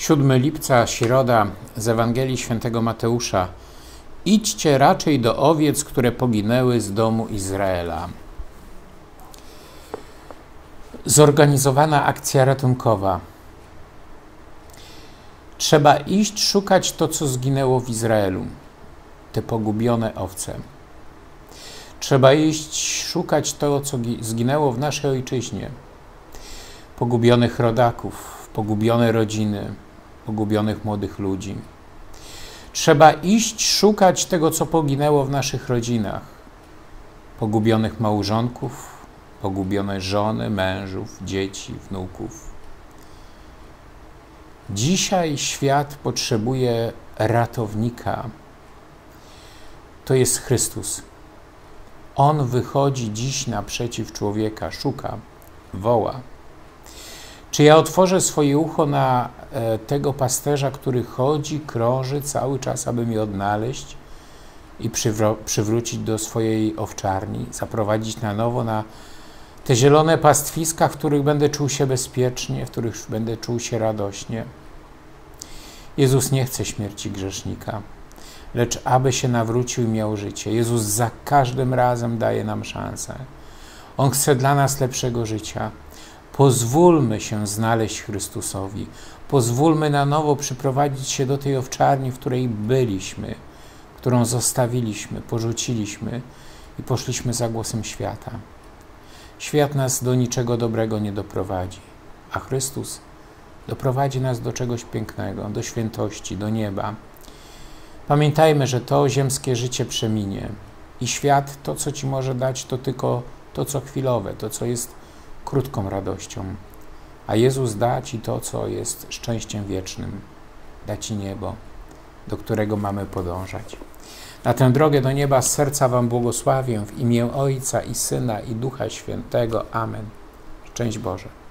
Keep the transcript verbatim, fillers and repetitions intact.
siódmego lipca, środa, z Ewangelii Świętego Mateusza. Idźcie raczej do owiec, które poginęły z domu Izraela. Zorganizowana akcja ratunkowa. Trzeba iść szukać to, co zginęło w Izraelu, te pogubione owce. Trzeba iść szukać to, co zginęło w naszej ojczyźnie, pogubionych rodaków, pogubione rodziny, pogubionych młodych ludzi. Trzeba iść szukać tego, co poginęło w naszych rodzinach, pogubionych małżonków, pogubione żony, mężów, dzieci, wnuków. Dzisiaj świat potrzebuje ratownika. To jest Chrystus. On wychodzi dziś naprzeciw człowieka, szuka, woła. Czy ja otworzę swoje ucho na e, tego pasterza, który chodzi, krąży cały czas, aby mnie odnaleźć i przywrócić do swojej owczarni, zaprowadzić na nowo na te zielone pastwiska, w których będę czuł się bezpiecznie, w których będę czuł się radośnie? Jezus nie chce śmierci grzesznika, lecz aby się nawrócił i miał życie. Jezus za każdym razem daje nam szansę. On chce dla nas lepszego życia. Pozwólmy się znaleźć Chrystusowi. Pozwólmy na nowo przyprowadzić się do tej owczarni, w której byliśmy, którą zostawiliśmy, porzuciliśmy i poszliśmy za głosem świata. Świat nas do niczego dobrego nie doprowadzi, a Chrystus doprowadzi nas do czegoś pięknego, do świętości, do nieba. Pamiętajmy, że to ziemskie życie przeminie i świat, to co ci może dać, to tylko to, co chwilowe, to, co jest krótką radością. A Jezus da ci to, co jest szczęściem wiecznym. Da ci niebo, do którego mamy podążać. Na tę drogę do nieba z serca wam błogosławię w imię Ojca i Syna i Ducha Świętego. Amen. Szczęść Boże.